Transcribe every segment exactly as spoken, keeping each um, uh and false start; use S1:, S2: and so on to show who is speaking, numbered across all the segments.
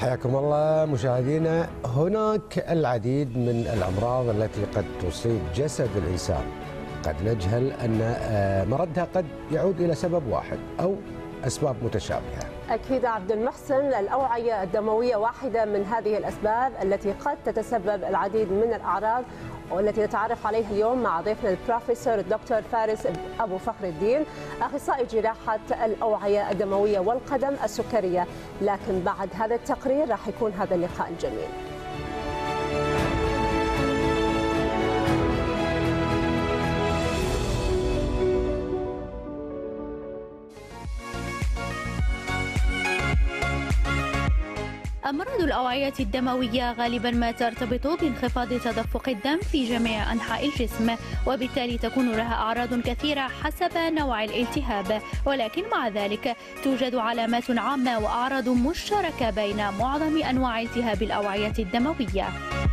S1: حياكم الله مشاهدينا. هناك العديد من الأمراض التي قد تصيب جسد الإنسان قد نجهل أن مرضها قد يعود إلى سبب واحد أو أسباب متشابهة.
S2: أكيد عبد المحسن، الأوعية الدموية واحدة من هذه الأسباب التي قد تتسبب العديد من الأعراض، والتي نتعرف عليها اليوم مع ضيفنا البروفيسور الدكتور فارس أبو فخر الدين، أخصائي جراحة الأوعية الدموية والقدم السكرية. لكن بعد هذا التقرير راح يكون هذا اللقاء الجميل.
S3: أمراض الأوعية الدموية غالبا ما ترتبط بانخفاض تدفق الدم في جميع أنحاء الجسم، وبالتالي تكون لها أعراض كثيرة حسب نوع الالتهاب، ولكن مع ذلك توجد علامات عامة وأعراض مشتركة بين معظم أنواع التهاب الأوعية الدموية.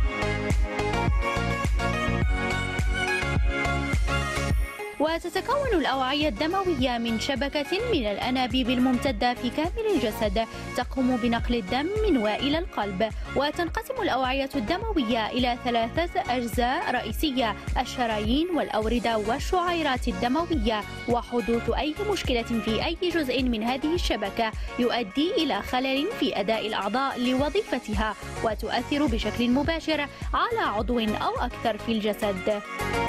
S3: وتتكون الأوعية الدموية من شبكة من الأنابيب الممتدة في كامل الجسد تقوم بنقل الدم من وإلى القلب. وتنقسم الأوعية الدموية إلى ثلاثة أجزاء رئيسية: الشرايين والأوردة والشعيرات الدموية. وحدوث أي مشكلة في أي جزء من هذه الشبكة يؤدي إلى خلل في أداء الأعضاء لوظيفتها، وتؤثر بشكل مباشر على عضو أو أكثر في الجسد.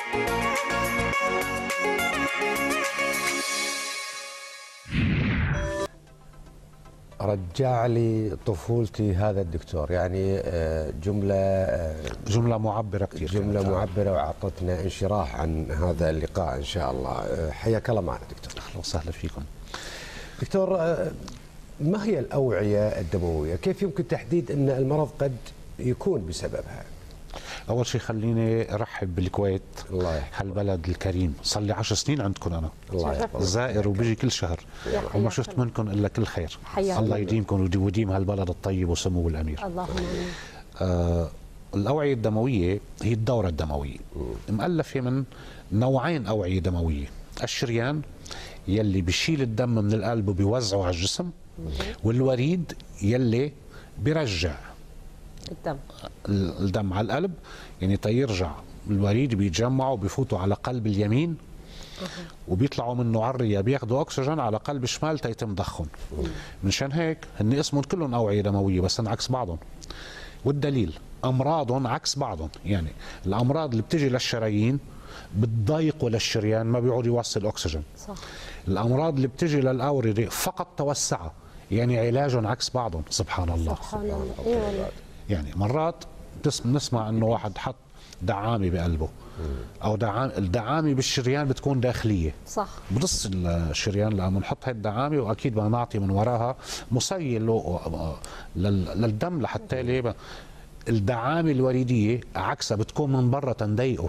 S1: رجع لي طفولتي هذا الدكتور، يعني جملة
S4: جملة معبرة كثير،
S1: جملة معبرة وأعطتنا انشراح عن هذا اللقاء إن شاء الله. حياك الله معنا دكتور.
S4: أهلا وسهلا فيكم
S1: دكتور. ما هي الأوعية الدموية؟ كيف يمكن تحديد أن المرض قد يكون بسببها؟
S4: أول شيء خليني أرحب بالكويت،
S1: الله يحفظك،
S4: هالبلد الكريم. صار لي عشر سنين عندكم أنا،
S1: الله يحفظك،
S4: زائر وبيجي كل شهر وما شفت منكم إلا كل خير. الله يديمكم ويديم هالبلد الطيب وسمو الأمير.
S2: اللهم آمين.
S4: آه الأوعية الدموية هي الدورة الدموية، مؤلفة من نوعين أوعية دموية: الشريان يلي بيشيل الدم من القلب وبيوزعه على الجسم، والوريد يلي بيرجع
S2: الدم
S4: الدم على القلب، يعني تيرجع الوريد بيتجمعوا بيفوتوا على قلب اليمين وبيطلعوا منه على الرئه بياخذوا اكسجين على قلب الشمال تيتم ضخهم. منشان هيك هن اسمهم كلهم اوعيه دمويه بس عكس بعضهم، والدليل امراضهم عكس بعضهم. يعني الامراض اللي بتجي للشرايين بتضايقوا للشريان ما بيعود يوصل اكسجين.
S2: صح.
S4: الامراض اللي بتجي للاورده فقط توسعها، يعني علاجهم عكس بعضهم. سبحان الله.
S2: سبحان الله. اي والله.
S4: يعني مرات بنسمع انه واحد حط دعامه بقلبه او دعامه، الدعامه بالشريان بتكون داخليه.
S2: صح.
S4: بنص الشريان لما نحط هاي الدعامه، واكيد بدنا نعطي من وراها مسيل للدم لحتى ليه الدعامه الوريديه عكسها بتكون من برا تنضيقه.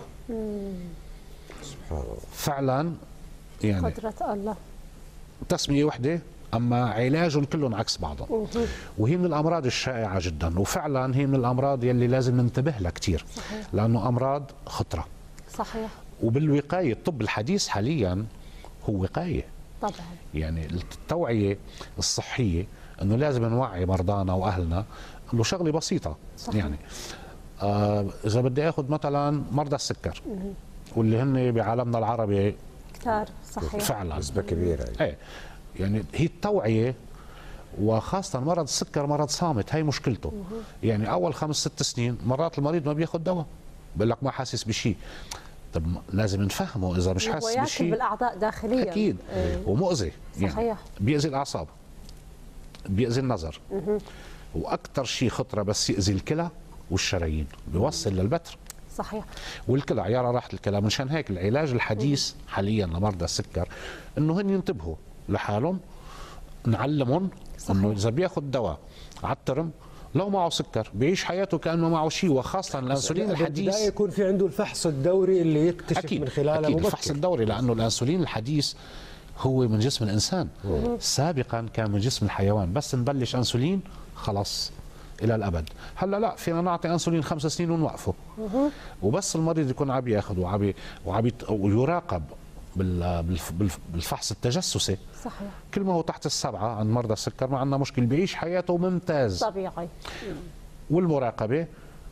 S1: سبحان الله.
S4: فعلا يعني
S2: قدرة الله.
S4: تسميه وحده اما علاجهم كلهم عكس بعضهم. وهي من الامراض الشائعه جدا، وفعلا هي من الامراض يلي لازم ننتبه لها كثير، لانه امراض خطره.
S2: صحيح.
S4: وبالوقايه الطب الحديث حاليا هو وقايه
S2: طبعا.
S4: يعني التوعيه الصحيه انه لازم نوعي مرضانا واهلنا انه شغله بسيطه. صحيح. يعني آه اذا بدي اخذ مثلا مرضى السكر واللي هن بعالمنا العربي
S2: كثار. صحيح.
S4: فعلا
S1: نسبه كبيره.
S4: ايه يعني هي التوعية، وخاصة مرض السكر مرض صامت، هي مشكلته. يعني أول خمس ست سنين مرات المريض ما بياخذ دواء، بقول لك ما حاسس بشيء. طب لازم نفهمه إذا مش حاسس بشيء.
S2: هو بالأعضاء داخليا
S4: أكيد. ايه. ومؤذي يعني.
S2: صحيح.
S4: بيأذي الأعصاب، بيأذي النظر، وأكثر شيء خطرة بس يأذي الكلى والشرايين، بيوصل للبتر.
S2: صحيح.
S4: والكلى عيارة راحة الكلى. منشان هيك العلاج الحديث حاليا لمرضى السكر إنه هن ينتبهوا لحالهم، نعلمهم انه اذا بياخذ دواء على الترم لو معه سكر بيعيش حياته كانه معه شيء. وخاصه الانسولين الحديث
S1: يكون في عنده الفحص الدوري اللي يكتشف
S4: أكيد.
S1: من خلاله
S4: أكيد
S1: مبكر.
S4: الفحص الدوري، لانه الانسولين الحديث هو من جسم الانسان. مم. سابقا كان من جسم الحيوان، بس نبلش انسولين خلاص الى الابد. هلا لا، فينا نعطي انسولين خمس سنين ونوقفه. مم. وبس المريض يكون عم ياخذ وعم وعم ويراقب بالفحص التجسسي
S2: صحيح.
S4: كل ما هو تحت السبعه عند مرضى السكر ما عندنا مشكل، بيعيش حياته ممتاز
S2: طبيعي.
S4: والمراقبه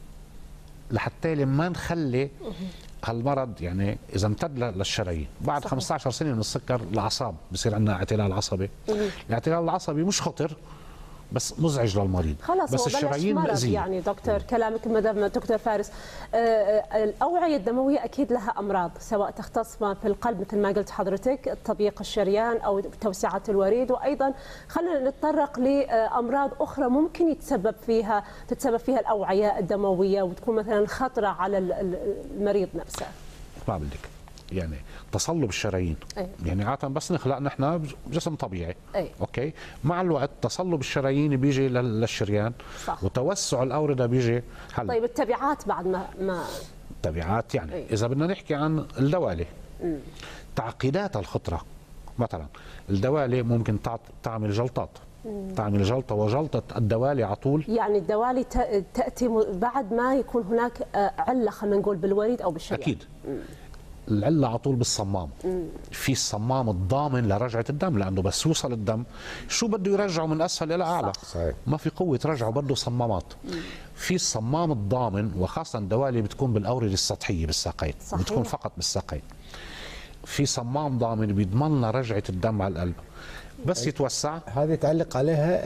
S4: لحتى ما نخلي هالمرض يعني اذا امتد للشرايين بعد صحيح. خمسة عشر سنه من السكر الاعصاب بصير عندنا اعتلال عصبي. الاعتلال العصبي مش خطر بس مزعج للمريض،
S2: خلاص
S4: بس الشرايين مأذية.
S2: يعني دكتور كلامك مدام دكتور فارس، آه الاوعيه الدمويه اكيد لها امراض سواء تختص في القلب مثل ما قلت حضرتك تضييق الشريان او توسعه الوريد، وايضا خلينا نتطرق لامراض اخرى ممكن يتسبب فيها تتسبب فيها الاوعيه الدمويه وتكون مثلا خطره على المريض نفسه.
S4: ما بدك يعني تصلب الشرايين. أيه. يعني عادة بس نخلق نحن جسم طبيعي.
S2: أيه.
S4: اوكي، مع الوقت تصلب الشرايين بيجي للشريان. صح. وتوسع الاورده بيجي حل.
S2: طيب التبعات بعد ما ما
S4: التبعات يعني
S2: أيه.
S4: اذا بدنا نحكي عن الدوالي م. تعقيدات الخطره، مثلا الدوالي ممكن تعمل جلطات. مم. تعمل جلطه وجلطه الدوالي على طول.
S2: يعني الدوالي تاتي بعد ما يكون هناك عله خلينا نقول بالوريد او بالشريان.
S4: اكيد. مم. العله على طول بالصمام. مم. في الصمام الضامن لرجعه الدم، لانه بس يوصل الدم شو بده يرجعه من اسفل الى اعلى.
S1: صحيح.
S4: ما في قوه ترجعه، بده صمامات. مم. في الصمام الضامن، وخاصه الدوالي بتكون بالاورده السطحيه بالساقين، بتكون فقط بالساقين. في صمام ضامن بيضمن لنا رجعه الدم على القلب. بس يتوسع
S1: هذه تعلق عليها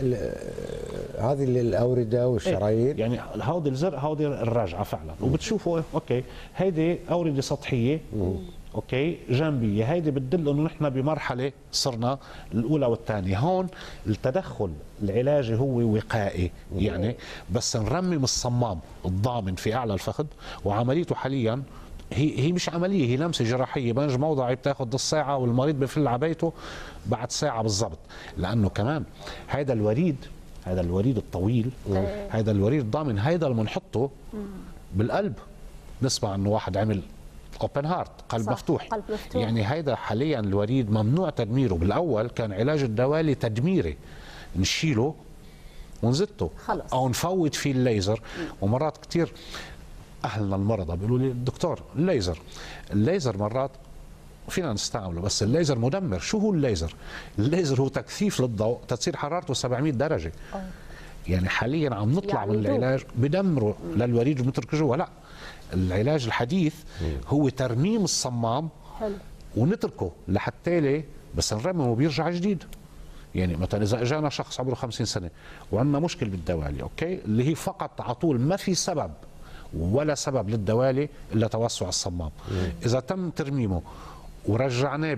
S1: هذه الاورده والشرايين.
S4: يعني هودي الزرق هودي الرجعه فعلا، وبتشوفوا اوكي هيدي اورده سطحيه. مم. اوكي جانبيه، هيدي بتدل انه نحن بمرحله صرنا الاولى والثانيه. هون التدخل العلاجي هو وقائي. مم. يعني بس نرمم الصمام الضامن في اعلى الفخذ، وعمليته حاليا هي هي مش عمليه، هي لمسه جراحيه بنج موضعي بتاخذ نص ساعه والمريض بفل على بيته بعد ساعه بالضبط. لانه كمان هذا الوريد هذا الوريد الطويل، هذا الوريد الضامن، هذا اللي بنحطه بالقلب. نسمع انه واحد عمل اوبن هارت، قلب مفتوح.
S2: قلب مفتوح.
S4: يعني هذا حاليا الوريد ممنوع تدميره. بالاول كان علاج الدوالي تدميري، نشيله ونزته خلص. او نفوت فيه الليزر. ومرات كثير اهلنا المرضى بيقولوا لي دكتور الليزر الليزر مرات فينا نستعمله بس الليزر مدمر. شو هو الليزر؟ الليزر هو تكثيف للضوء تصير حرارته سبعمئة درجه. أوه. يعني حاليا عم نطلع يعني من العلاج بدمره للوريد ونتركه جوا. لا، العلاج الحديث هو ترميم الصمام. حلو. ونتركه لحتى ليه بس نرممه بيرجع جديد. يعني مثلا اذا اجانا شخص عمره خمسين سنه وعندنا مشكل بالدوالي، اوكي، اللي هي فقط على طول ما في سبب ولا سبب للدوالي الا توسع الصمام. مم. اذا تم ترميمه ورجعناه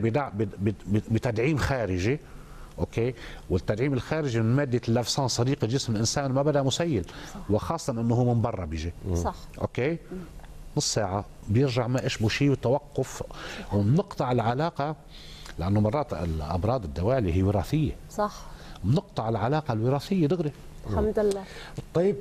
S4: بتدعيم خارجي، اوكي، والتدعيم الخارجي من ماده اللافسان صديقه جسم الانسان ما بدا مسيل. صح. وخاصه انه هو من برا بيجي.
S2: صح.
S4: اوكي. مم. نص ساعه بيرجع ما اشبه شيء وتوقف وبنقطع العلاقه، لانه مرات الامراض الدوالي هي وراثيه.
S2: صح.
S4: بنقطع العلاقه الوراثيه دغري.
S2: الحمد لله.
S1: طيب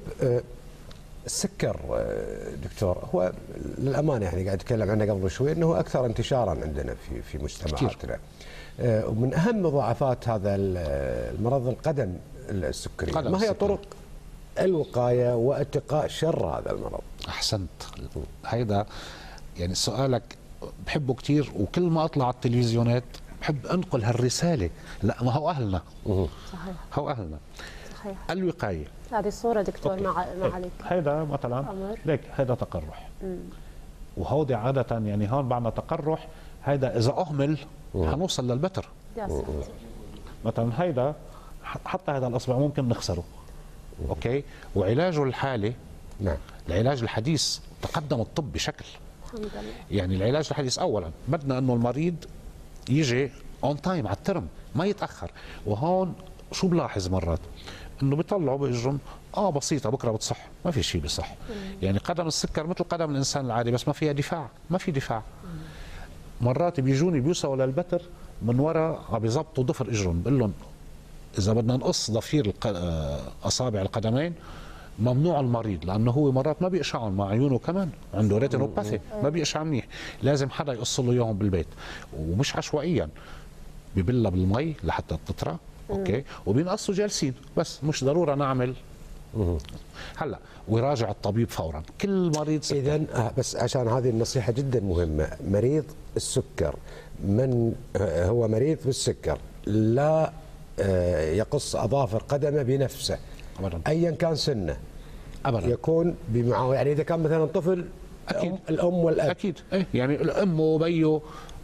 S1: السكر دكتور هو للامانه يعني قاعد اتكلم عنه قبل شوي انه اكثر انتشارا عندنا في في مجتمعاتنا. ومن اهم مضاعفات هذا المرض القدم السكري. ما هي طرق الوقايه واتقاء شر هذا المرض؟
S4: احسنت. هيدا يعني سؤالك بحبه كثير، وكل ما اطلع على التلفزيونات بحب انقل هالرساله. لا، ما هو اهلنا.
S2: صحيح.
S4: هو اهلنا.
S2: صحيح.
S4: الوقايه.
S2: هذه الصوره دكتور أوكي. مع ما عليك.
S4: هيدا مثلا ليك هيدا تقرح. مم. وهودي عاده يعني هون بعدنا تقرح، هيدا اذا اهمل حنوصل للبتر.
S2: يا ساتر.
S4: مثلا هيدا حتى هذا الاصبع ممكن نخسره. اوكي، وعلاجه الحالي. نعم. العلاج الحديث تقدم الطب بشكل.
S2: الحمد لله.
S4: يعني العلاج الحديث اولا بدنا انه المريض يجي اون تايم على الترم، ما يتاخر. وهون شو بلاحظ مرات انه بيطلعوا باجرهم اه بسيطه بكره بتصح، ما في شيء بصح. مم. يعني قدم السكر مثل قدم الانسان العادي بس ما فيها دفاع، ما في دفاع. مم. مرات بيجوني بيوصلوا للبتر من وراء عم بيظبطوا ضفر اجرهم، بقول لهم اذا بدنا نقص ضفير اصابع القدمين ممنوع المريض، لانه هو مرات ما بيقشعهم مع عيونه، كمان عنده ريتينوباثي ما بيقشع منيح، لازم حدا يقص له اياهم بالبيت ومش عشوائيا، ببلها بالمي لحتى تطرى. اوكي، وبينقصوا جالسين، بس مش ضروره نعمل هلا ويراجع الطبيب فورا كل مريض سكر.
S1: اذا بس عشان هذه النصيحه جدا مهمه، مريض السكر من هو مريض بالسكر لا يقص اظافر قدمه بنفسه
S4: أبداً.
S1: ايا كان سنه
S4: ابدا،
S1: يكون بمعه، يعني اذا كان مثلا طفل
S4: اكيد
S1: الام والاب
S4: اكيد ايه، يعني الام وبيه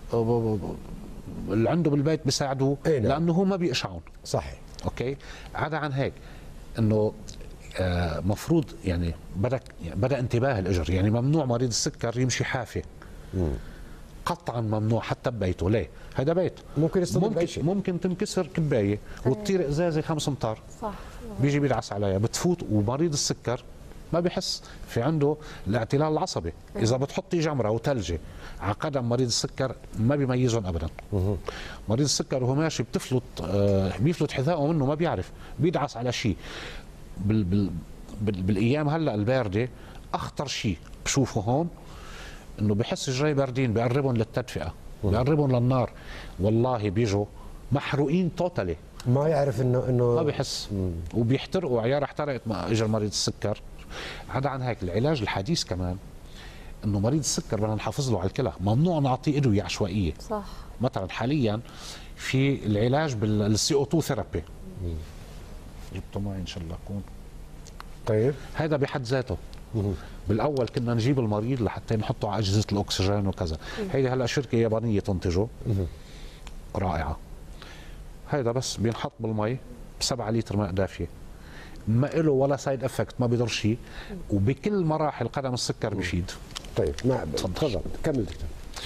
S4: اللي عنده بالبيت بيساعدوه
S1: إيه نعم.
S4: لانه هو ما بيقشعون.
S1: صحيح.
S4: اوكي، عدا عن هيك انه آه مفروض يعني بدا يعني بدا انتباه الاجر، يعني ممنوع مريض السكر يمشي حافي. مم. قطعا ممنوع حتى ببيته. ليه؟ هذا بيت
S1: ممكن يصطدم
S4: ممكن,
S1: بأي شيء.
S4: ممكن تنكسر كبايه وتطير ازازه خمس امتار.
S2: صح.
S4: بيجي بيدعس عليها بتفوت، ومريض السكر ما بيحس، في عنده الاعتلال العصبي. اذا بتحطي جمره وثلجه على قدم مريض السكر ما بيميزهم ابدا. مريض السكر وهو ماشي بتفلت آه بيفلت حذائه منه ما بيعرف، بيدعس على شيء. بال بال بال بالايام هلا البارده اخطر شيء بشوفه هون انه بحس جاي باردين بقربهم للتدفئه، بقربهم للنار، والله بيجوا محروقين توتالي،
S1: ما يعرف انه انه
S4: ما بيحس. مم. وبيحترقوا عيار احترقت ما اجى مريض السكر. عدا عن هيك العلاج الحديث كمان انه مريض السكر بدنا نحافظ له على الكلى، ممنوع نعطيه ادويه عشوائيه.
S2: صح.
S4: مثلا حاليا في العلاج بالسي او اثنين ثيرابي، جبته معي ان شاء الله اكون.
S1: طيب
S4: هذا بحد ذاته. مم. بالاول كنا نجيب المريض لحتى نحطه على اجهزه الاكسجين وكذا، هيدي هلا شركه يابانيه تنتجه. مم. رائعه. هيدا بس بينحط بالمي بسبعة لتر ماء دافيه، ما له ولا سايد افكت، ما بيضر شيء، وبكل مراحل قدم السكر بيفيد.
S1: طيب ما تفضل كمل دكتور.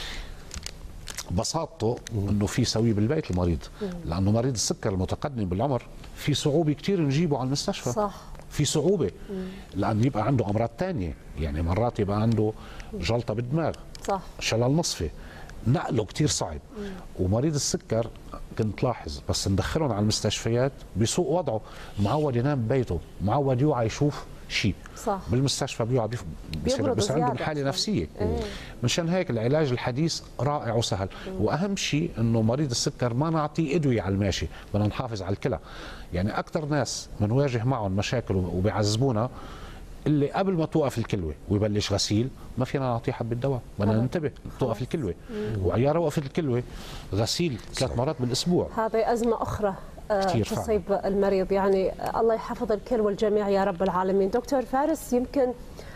S4: بساطته انه في سويه بالبيت المريض، لانه مريض السكر المتقدم بالعمر في صعوبه كثير نجيبه على المستشفى.
S2: صح.
S4: في صعوبه لانه يبقى عنده امراض ثانيه، يعني مرات يبقى عنده جلطه بالدماغ، صح، شلل نصفي، نقله كثير صعب. مم. ومريض السكر كنت لاحظ بس ندخلهم على المستشفيات بسوء وضعه، معود ينام ببيته، معود يوعى يشوف شيء، صح، بالمستشفى بيوعى بيصير بس عنده حاله نفسيه. ايه. منشان هيك العلاج الحديث رائع وسهل. مم. واهم شيء انه مريض السكر ما نعطيه ادويه على الماشي، بدنا نحافظ على الكلى. يعني اكثر ناس بنواجه معهم مشاكل وبيعذبونا اللي قبل ما توقف الكلوه ويبلش غسيل ما فينا نعطيه حبه دواء، بدنا ننتبه توقف الكلوه، وعيار وقفت الكلوه غسيل ثلاث مرات بالاسبوع.
S2: هذه ازمه اخرى تصيب المريض، يعني الله يحفظ الكل والجميع يا رب العالمين. دكتور فارس، يمكن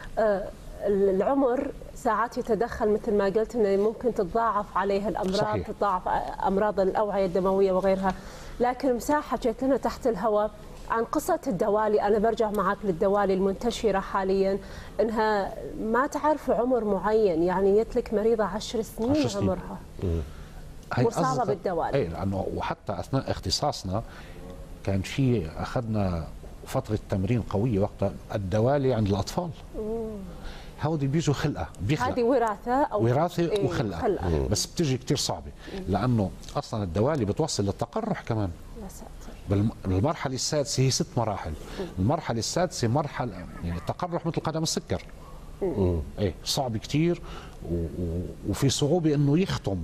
S2: العمر ساعات يتدخل مثل ما قلت انه ممكن تتضاعف عليه الامراض. صحيح. تتضاعف امراض الاوعيه الدمويه وغيرها، لكن مساحه جت لنا تحت الهواء عن قصة الدوالي. أنا برجع معك للدوالي المنتشرة حاليا، إنها ما تعرف عمر معين، يعني يتلك مريضة عشر سنين, عشر سنين. عمرها مصابة بالدوالي.
S4: أي لأنه وحتى أثناء اختصاصنا كان في أخذنا فترة تمرين قوية وقتها الدوالي عند الأطفال. هودي بيجوا خلقة، بيخلق
S2: هذه وراثة أو
S4: وراثة إيه وخلقة. خلقة. بس بتجي كتير صعبة، لأنه أصلا الدوالي بتوصل للتقرح كمان. بالمرحلة السادسة هي ست مراحل. المرحلة السادسة مرحلة يعني التقرح مثل قدم السكر. ايه صعب كتير، وفي صعوبة انه يختم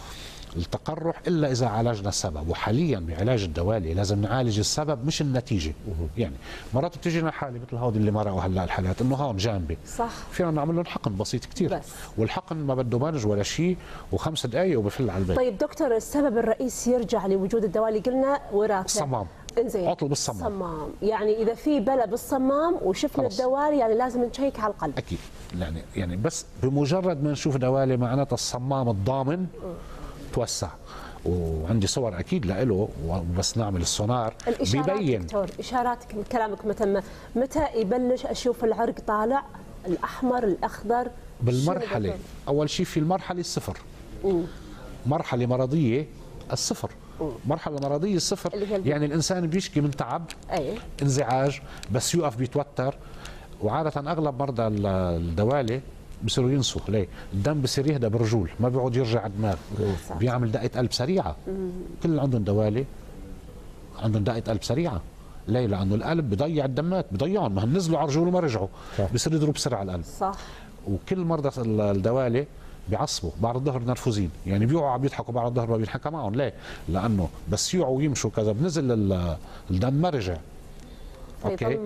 S4: التقرح الا اذا عالجنا السبب. وحاليا بعلاج الدوالي لازم نعالج السبب مش النتيجة. يعني مرات بتجينا حالة مثل هودي اللي مرقوا هلا الحالات انه هون جانبي، صح، فينا نعمل لهم حقن بسيط كتير، بس. والحقن ما بده بانج ولا شيء، وخمس دقائق وبفل على البيت.
S2: طيب دكتور، السبب الرئيسي يرجع لوجود الدوالي، قلنا وراثة،
S4: الصمام،
S2: انزين،
S4: عطل بالصمام.
S2: صمام، يعني اذا في بلا بالصمام وشفنا خلص. الدوالي يعني لازم نشيك على القلب.
S4: اكيد، يعني يعني بس بمجرد ما نشوف دوالي معناتها الصمام الضامن م. توسع. وعندي صور اكيد لإله، وبس نعمل السونار
S2: بيبين. دكتور، اشاراتك كلامك متى متى يبلش اشوف العرق طالع الاحمر الاخضر؟
S4: بالمرحله اول شيء في المرحله الصفر. مم. مرحله مرضيه الصفر. مم. مرحله مرضيه الصفر يعني الانسان بيشكي من تعب، أي. انزعاج، بس يوقف بيتوتر. وعاده اغلب مرضى الدوالي بصيروا ينسوا. ليه؟ الدم بصير يهدى بالرجول، ما بيقعد يرجع على الدماغ، بيعمل دقه قلب سريعه. مم. كل اللي عندهم دوالي عندهم دقه قلب سريعه. ليه؟ لانه القلب بضيع الدمات، بضيعهم، ما هم نزلوا على رجول وما رجعوا، بصير يضرب بسرعه القلب. صح. وكل مرضى الدوالي بيعصبوا بعد الظهر نرفوزين، يعني بيوعوا عم يضحكوا بعد الظهر ما بينحكى معهم. ليه؟ لانه بس يوعوا ويمشوا كذا بنزل الدم ما رجع. اوكي.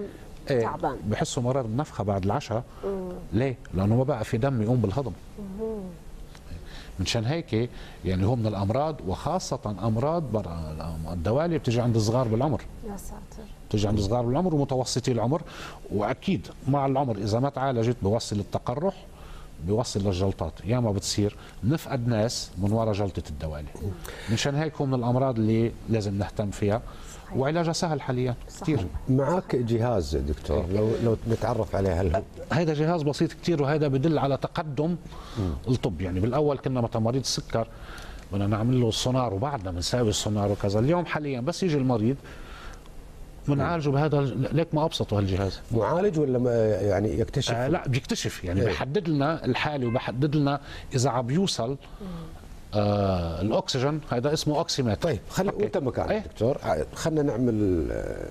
S4: ايه
S2: تعبان.
S4: بحسوا مرات بنفخه بعد العشاء. ليه؟ لانه ما بقى في دم يقوم بالهضم. منشان هيك يعني هو من الامراض، وخاصه امراض الدوالي بتجي عند الصغار بالعمر.
S2: يا ساتر.
S4: بتجي عند صغار بالعمر ومتوسطي العمر، واكيد مع العمر اذا ما تعالجت بوصل للتقرح، بيوصل للجلطات. ياما بتصير نفقد ناس من وراء جلطه الدوالي. منشان هيك هو من الامراض اللي لازم نهتم فيها، وعلاجها سهل حاليا كثير.
S1: معك جهاز دكتور لو لو نتعرف عليه، هل
S4: هذا جهاز بسيط كثير، وهذا بدل على تقدم الطب. يعني بالاول كنا مثلا مريض السكر بدنا نعمل له السونار، وبعدنا بنساوي السونار وكذا. اليوم حاليا بس يجي المريض بنعالجه بهذا. ليك ما ابسطه هالجهاز.
S1: معالج ولا ما يعني يكتشف؟
S4: آه لا بيكتشف، يعني بيحدد لنا الحاله وبيحدد لنا اذا عم بيوصل آه الاكسجين. هذا اسمه اوكسيمتر.
S1: طيب خلي وانت مكانك
S4: ايه؟
S1: دكتور خلينا نعمل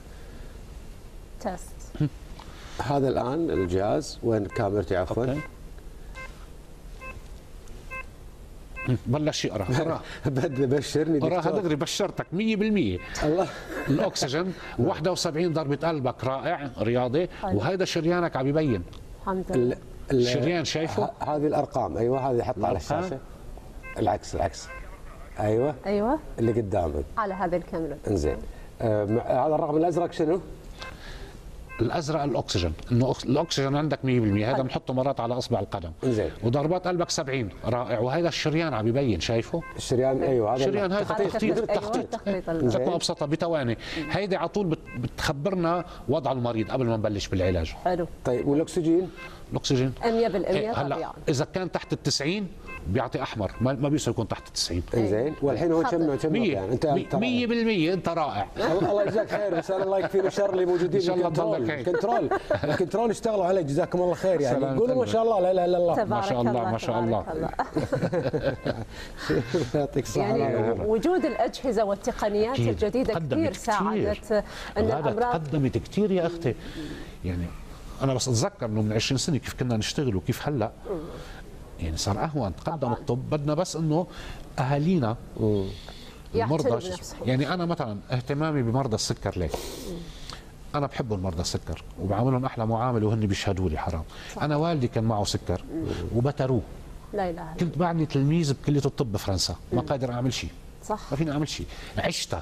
S2: تست.
S1: هذا الان الجهاز. وين كاميرتي عفوا؟
S4: أوكي. بلش يقرا.
S1: بشرني دكتور.
S4: قراها دغري، بشرتك مية بالمية.
S1: الله.
S4: الاكسجين واحد وسبعين ضربة قلبك رائع رياضي، وهذا شريانك عم يبين.
S2: الحمد لله.
S4: الشريان شايفه؟
S1: هذه الارقام. ايوه هذه حطها على الشاشه. العكس العكس. ايوه
S2: ايوه
S1: اللي قدامك
S2: على هذه الكاميرا.
S1: انزين. آه هذا الرقم الازرق شنو؟
S4: الازرق الاكسجين، انه الاكسجين عندك مية بالمية. هذا بنحطه مرات على اصبع القدم.
S1: انزين.
S4: وضربات قلبك سبعين رائع، وهذا الشريان عم يبين. شايفه؟
S1: الشريان ايوه هذا
S4: الشريان. هذا تخطيط التخطيط.
S2: تخطيط
S4: ابسطها بتواني. هيدي على طول بتخبرنا وضع المريض قبل ما نبلش بالعلاج.
S2: حلو.
S1: طيب والاكسجين؟
S4: الاكسجين
S2: مية بالمية
S4: هلا
S2: طبيعي.
S4: اذا كان تحت ال تسعين بيعطي احمر، ما ما بيوصل يكون تحت ال تسعين.
S1: زين. والحين هو كم كم يعني انت
S4: مية بالمية. انت رائع.
S1: الله يجزاك خير. بس الله يكفينا الشر اللي موجودين.
S4: ان شاء الله تضلك هيك.
S1: كنترول الكنترول اشتغلوا عليه جزاكم الله خير. يعني قولوا ما شاء الله. لا اله الا الله.
S4: ما شاء الله ما شاء الله.
S1: يعطيك الصحه.
S2: يعني وجود الاجهزه والتقنيات
S4: كتير.
S2: الجديده كثير ساعدت ان الامراض.
S4: تقدمت كثير يا اختي. يعني انا بس اتذكر انه من عشرين سنه كيف كنا نشتغل وكيف هلا يعني صار اهون. تقدم الطب. بدنا بس انه اهالينا المرضى. يعني انا مثلا اهتمامي بمرضى السكر ليه؟ انا بحب المرضى السكر وبعاملهم احلى معامله وهن بيشهدوا لي حرام. صح. انا والدي كان معه سكر وبتروه.
S2: لا اله.
S4: كنت بعدني تلميذ بكليه الطب بفرنسا، ما قادر اعمل شيء.
S2: صح.
S4: ما فيني اعمل شيء. عشتها.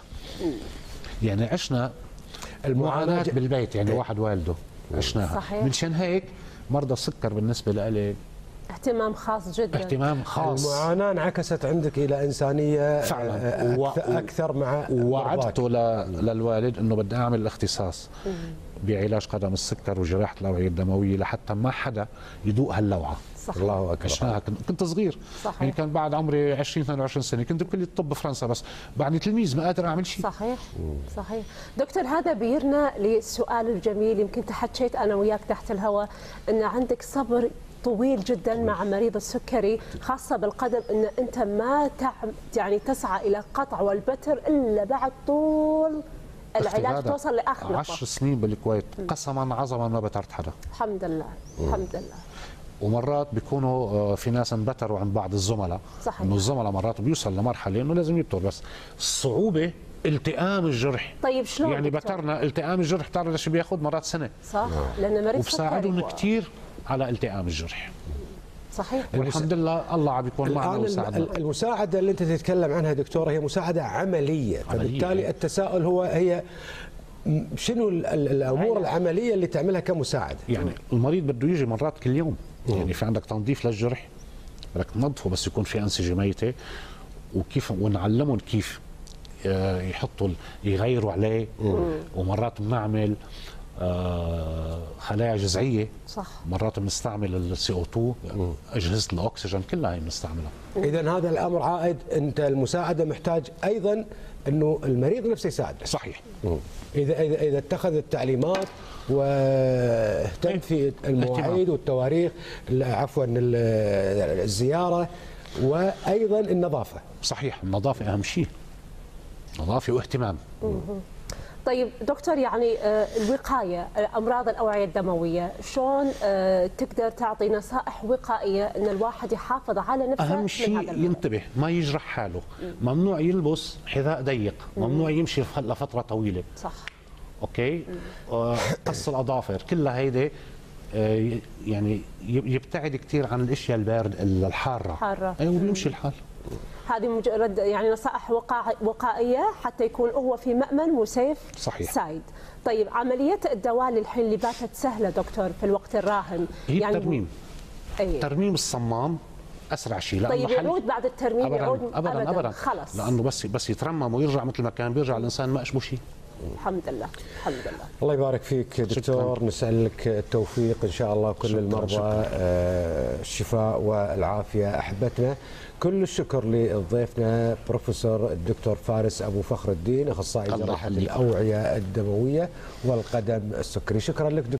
S4: يعني عشنا المعاناه بالبيت. يعني واحد والده عشناها.
S2: صحيح.
S4: منشان هيك مرضى السكر بالنسبه لي
S2: اهتمام خاص جدا.
S4: اهتمام خاص.
S1: المعاناه انعكست عندك الى انسانيه
S4: فعلا.
S1: أكثر, اكثر مع
S4: وعدته للوالد انه بدي اعمل الاختصاص بعلاج قدم السكر وجراحه الاوعيه الدمويه لحتى ما حدا يذوق هاللوعه.
S2: صحيح.
S1: الله اكبر.
S4: عشناها. كنت صغير.
S2: صحيح.
S4: يعني كان بعد عمري عشرين اثنين وعشرين سنه كنت بكليه الطب بفرنسا، بس بعدني تلميذ ما قادر اعمل شيء.
S2: صحيح. صحيح. دكتور هذا بيرنا للسؤال الجميل، يمكن تحكيت انا وياك تحت الهواء ان عندك صبر طويل جدا مع مريض السكري خاصه بالقدم، ان انت ما تعم يعني تسعى الى قطع والبتر الا بعد طول العلاج توصل لاخر نقطه.
S4: عشر سنين بالكويت قسما عظما ما بترت حدا.
S2: الحمد لله. الحمد لله.
S4: ومرات بيكونوا في ناس انبتروا عند بعض الزملاء. صحيح. انه الزملاء مرات بيوصل لمرحله انه لازم يبتر، بس الصعوبه التئام الجرح.
S2: طيب شلون
S4: يعني
S2: دكتور؟
S4: بترنا التئام الجرح بتعرف ليش بياخذ مرات سنه.
S2: صح. لانه مريض
S4: وبساعدهم
S2: و...
S4: كثير على التئام الجرح.
S2: صحيح.
S4: والحمد لله الله عم بيكون معنا ويساعدنا.
S1: المساعده اللي انت تتكلم عنها دكتوره هي مساعده عمليه، فبالتالي التساؤل هو هي شنو الامور العمليه اللي تعملها كمساعده؟
S4: يعني المريض بده يجي مرات كل يوم. يعني في عندك تنظيف للجرح بدك تنظفه بس يكون في انسجه ميته، وكيف ونعلمهم كيف يحطوا يغيروا عليه. ومرات بنعمل خلايا جذعيه.
S2: صح.
S4: مرات بنستعمل السي او اثنين، اجهزه الاكسجين كلها هي بنستعملها.
S1: اذا هذا الامر عائد، انت المساعده محتاج ايضا انه المريض نفسه يساعد.
S4: صحيح.
S1: اذا اذا اذا اتخذ التعليمات واهتم في المواعيد والتواريخ، عفوا الزياره، وايضا النظافه.
S4: صحيح. النظافه اهم شيء. نظافه واهتمام.
S2: طيب دكتور، يعني الوقايه امراض الاوعيه الدمويه شلون تقدر تعطي نصائح وقائيه ان الواحد يحافظ على نفسه؟
S4: اهم شيء ينتبه ما يجرح حاله. ممنوع يلبس حذاء ضيق، ممنوع يمشي لفتره طويله.
S2: صح.
S4: اوكي، آه، قص الاظافر، كلها هيدي آه، يعني يبتعد كثير عن الاشياء البارد الحاره
S2: حاره،
S4: ايوه وبيمشي الحال.
S2: هذه مجرد يعني نصائح وقائيه حتى يكون هو في مأمن وسيف
S4: صحيح.
S2: سايد. طيب عمليه الدواء للحين اللي باتت سهله دكتور في الوقت الراهن،
S4: هي
S2: يعني
S4: الترميم.
S2: أيه؟
S4: ترميم الصمام اسرع شيء.
S2: طيب يعود بعد الترميم؟
S4: أبداً
S2: يعود
S4: أبداً, ابدا ابدا
S2: خلص،
S4: لانه بس بس يترمم ويرجع مثل ما كان بيرجع الانسان ما اشبه شيء.
S2: الحمد لله الحمد لله.
S1: الله يبارك فيك دكتور،
S4: شكراً.
S1: نسألك التوفيق إن شاء الله، كل
S4: شكراً
S1: المرضى
S4: شكراً.
S1: الشفاء والعافية أحبتنا. كل الشكر لضيفنا بروفيسور الدكتور فارس أبو فخر الدين، أخصائي جراحة الأوعية الدموية والقدم السكري. شكرا لك دكتور.